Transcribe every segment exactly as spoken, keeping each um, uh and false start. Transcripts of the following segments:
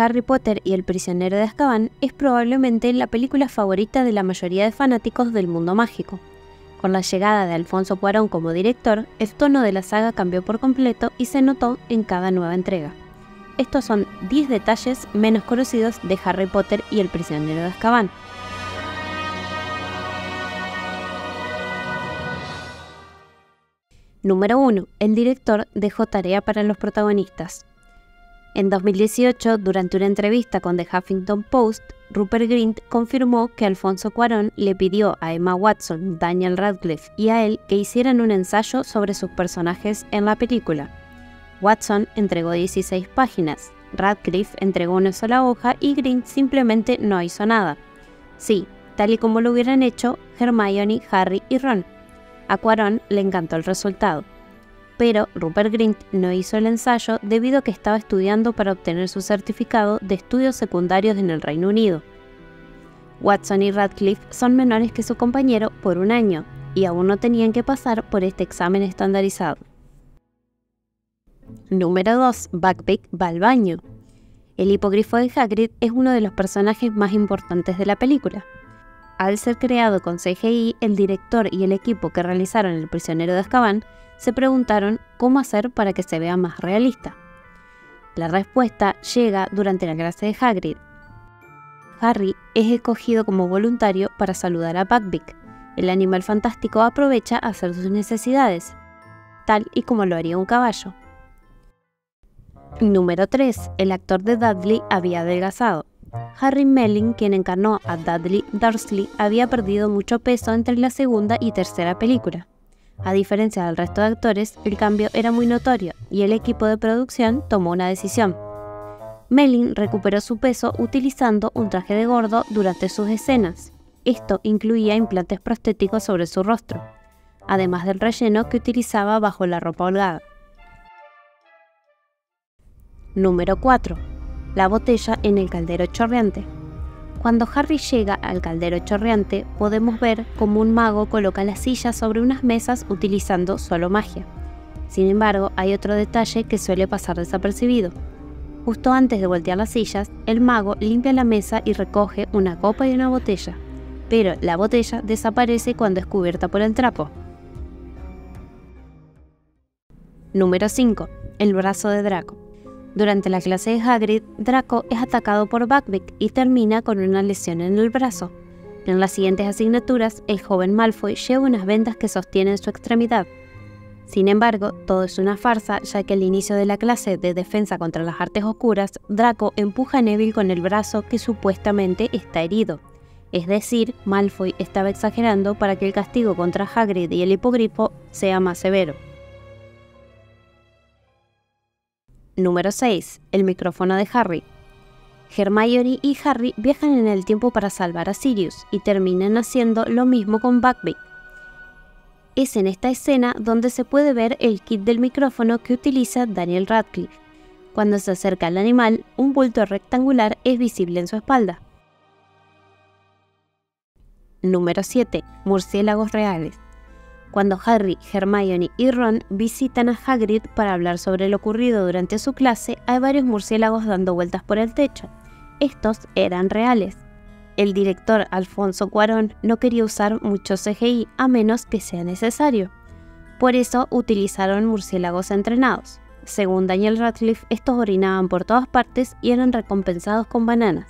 Harry Potter y el prisionero de Azkaban es probablemente la película favorita de la mayoría de fanáticos del mundo mágico. Con la llegada de Alfonso Cuarón como director, el tono de la saga cambió por completo y se notó en cada nueva entrega. Estos son diez detalles menos conocidos de Harry Potter y el prisionero de Azkaban. Número uno. El director dejó tarea para los protagonistas. En dos mil dieciocho, durante una entrevista con The Huffington Post, Rupert Grint confirmó que Alfonso Cuarón le pidió a Emma Watson, Daniel Radcliffe y a él que hicieran un ensayo sobre sus personajes en la película. Watson entregó dieciséis páginas, Radcliffe entregó una sola hoja y Grint simplemente no hizo nada. Sí, tal y como lo hubieran hecho Hermione, Harry y Ron. A Cuarón le encantó el resultado. Pero Rupert Grint no hizo el ensayo debido a que estaba estudiando para obtener su certificado de estudios secundarios en el Reino Unido. Watson y Radcliffe son menores que su compañero por un año y aún no tenían que pasar por este examen estandarizado. Número dos. Buckbeak va al baño. El hipogrifo de Hagrid es uno de los personajes más importantes de la película. Al ser creado con C G I, el director y el equipo que realizaron El prisionero de Azkaban se preguntaron cómo hacer para que se vea más realista. La respuesta llega durante la clase de Hagrid. Harry es escogido como voluntario para saludar a Buckbeak. El animal fantástico aprovecha a hacer sus necesidades, tal y como lo haría un caballo. Número tres. El actor de Dudley había adelgazado. Harry Melling, quien encarnó a Dudley Dursley, había perdido mucho peso entre la segunda y tercera película. A diferencia del resto de actores, el cambio era muy notorio y el equipo de producción tomó una decisión. Melling recuperó su peso utilizando un traje de gordo durante sus escenas. Esto incluía implantes prostéticos sobre su rostro, además del relleno que utilizaba bajo la ropa holgada. Número cuatro. La botella en el caldero chorreante. Cuando Harry llega al caldero chorreante, podemos ver cómo un mago coloca las sillas sobre unas mesas utilizando solo magia. Sin embargo, hay otro detalle que suele pasar desapercibido. Justo antes de voltear las sillas, el mago limpia la mesa y recoge una copa y una botella, pero la botella desaparece cuando es cubierta por el trapo. Número cinco. El brazo de Draco. Durante la clase de Hagrid, Draco es atacado por Buckbeak y termina con una lesión en el brazo. En las siguientes asignaturas, el joven Malfoy lleva unas vendas que sostienen su extremidad. Sin embargo, todo es una farsa, ya que al inicio de la clase de defensa contra las artes oscuras, Draco empuja a Neville con el brazo que supuestamente está herido. Es decir, Malfoy estaba exagerando para que el castigo contra Hagrid y el hipogrifo sea más severo. Número seis. El micrófono de Harry. Hermione y Harry viajan en el tiempo para salvar a Sirius y terminan haciendo lo mismo con Buckbeak. Es en esta escena donde se puede ver el kit del micrófono que utiliza Daniel Radcliffe. Cuando se acerca al animal, un bulto rectangular es visible en su espalda. Número siete. Murciélagos reales. Cuando Harry, Hermione y Ron visitan a Hagrid para hablar sobre lo ocurrido durante su clase, hay varios murciélagos dando vueltas por el techo. Estos eran reales. El director Alfonso Cuarón no quería usar mucho C G I a menos que sea necesario. Por eso utilizaron murciélagos entrenados. Según Daniel Radcliffe, estos orinaban por todas partes y eran recompensados con bananas.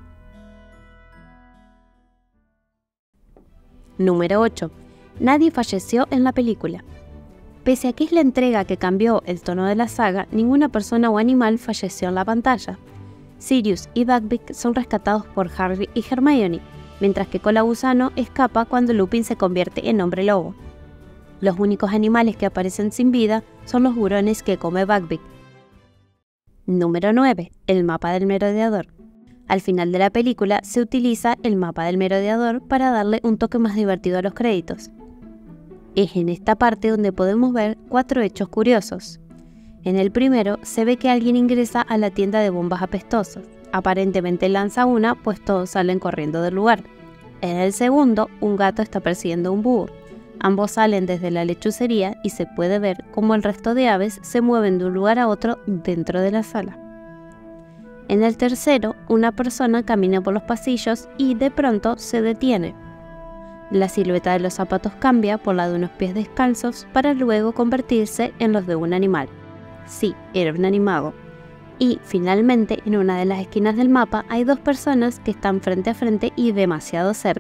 Número ocho. Nadie falleció en la película. Pese a que es la entrega que cambió el tono de la saga, ninguna persona o animal falleció en la pantalla. Sirius y Buckbeak son rescatados por Harry y Hermione, mientras que Cola Gusano escapa cuando Lupin se convierte en hombre lobo. Los únicos animales que aparecen sin vida son los hurones que come Buckbeak. Número nueve. El mapa del merodeador. Al final de la película se utiliza el mapa del merodeador para darle un toque más divertido a los créditos. Es en esta parte donde podemos ver cuatro hechos curiosos. En el primero se ve que alguien ingresa a la tienda de bombas apestosas. Aparentemente lanza una, pues todos salen corriendo del lugar. En el segundo, un gato está persiguiendo a un búho. Ambos salen desde la lechucería y se puede ver cómo el resto de aves se mueven de un lugar a otro dentro de la sala. En el tercero, una persona camina por los pasillos y de pronto se detiene. La silueta de los zapatos cambia por la de unos pies descalzos para luego convertirse en los de un animal. Sí, era un animago. Y, finalmente, en una de las esquinas del mapa hay dos personas que están frente a frente y demasiado cerca.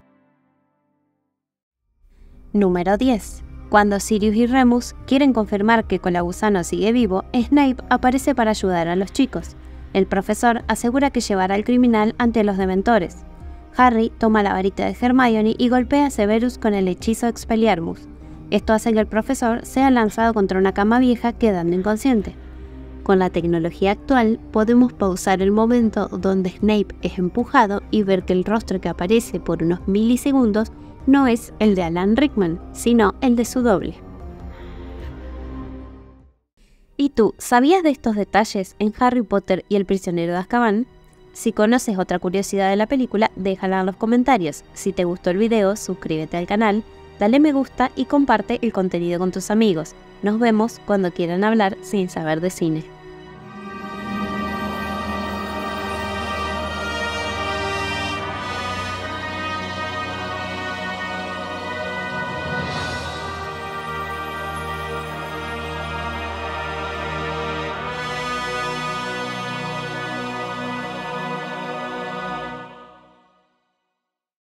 Número diez. Cuando Sirius y Remus quieren confirmar que Colagusano sigue vivo, Snape aparece para ayudar a los chicos. El profesor asegura que llevará al criminal ante los dementores. Harry toma la varita de Hermione y golpea a Severus con el hechizo Expelliarmus. Esto hace que el profesor sea lanzado contra una cama vieja, quedando inconsciente. Con la tecnología actual, podemos pausar el momento donde Snape es empujado y ver que el rostro que aparece por unos milisegundos no es el de Alan Rickman, sino el de su doble. ¿Y tú, sabías de estos detalles en Harry Potter y el prisionero de Azkaban? Si conoces otra curiosidad de la película, déjala en los comentarios. Si te gustó el video, suscríbete al canal, dale me gusta y comparte el contenido con tus amigos. Nos vemos cuando quieran hablar sin saber de cine.